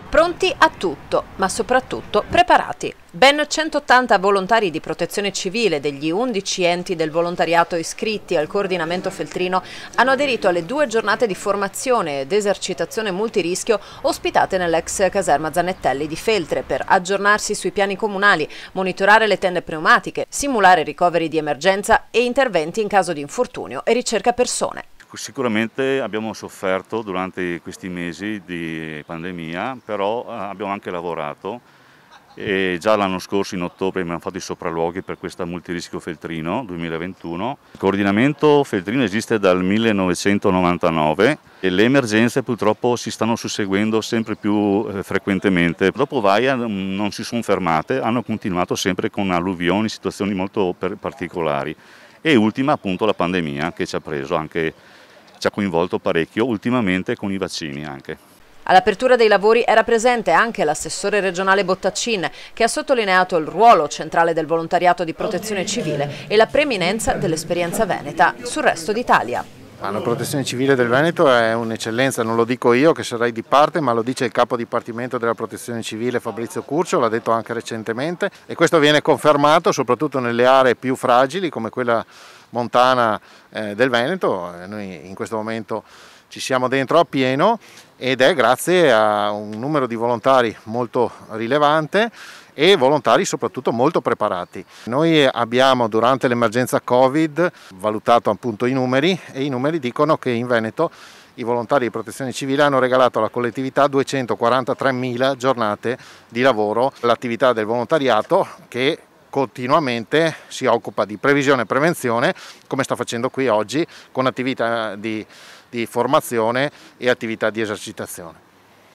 Pronti a tutto, ma soprattutto preparati. Ben 180 volontari di protezione civile degli 11 enti del volontariato iscritti al coordinamento feltrino hanno aderito alle 2 giornate di formazione ed esercitazione multirischio ospitate nell'ex caserma Zanettelli di Feltre per aggiornarsi sui piani comunali, monitorare le tende pneumatiche, simulare ricoveri di emergenza e interventi in caso di infortunio e ricerca persone. Sicuramente abbiamo sofferto durante questi mesi di pandemia, però abbiamo anche lavorato e già l'anno scorso in ottobre abbiamo fatto i sopralluoghi per questa multirischio Feltrino 2021. Il coordinamento Feltrino esiste dal 1999 e le emergenze purtroppo si stanno susseguendo sempre più frequentemente. Dopo Vaia non si sono fermate, hanno continuato sempre con alluvioni, situazioni molto particolari e ultima appunto la pandemia che ci ha coinvolto parecchio ultimamente con i vaccini anche. All'apertura dei lavori era presente anche l'assessore regionale Bottaccin, che ha sottolineato il ruolo centrale del volontariato di protezione civile e la preeminenza dell'esperienza veneta sul resto d'Italia. La protezione civile del Veneto è un'eccellenza, non lo dico io che sarei di parte, ma lo dice il capo dipartimento della protezione civile Fabrizio Curcio, l'ha detto anche recentemente e questo viene confermato soprattutto nelle aree più fragili come quella montana del Veneto. Noi in questo momento ci siamo dentro a pieno ed è grazie a un numero di volontari molto rilevante e volontari soprattutto molto preparati. Noi abbiamo durante l'emergenza Covid valutato appunto i numeri e i numeri dicono che in Veneto i volontari di protezione civile hanno regalato alla collettività 243.000 giornate di lavoro. L'attività del volontariato che continuamente si occupa di previsione e prevenzione, come sta facendo qui oggi, con attività di formazione e attività di esercitazione.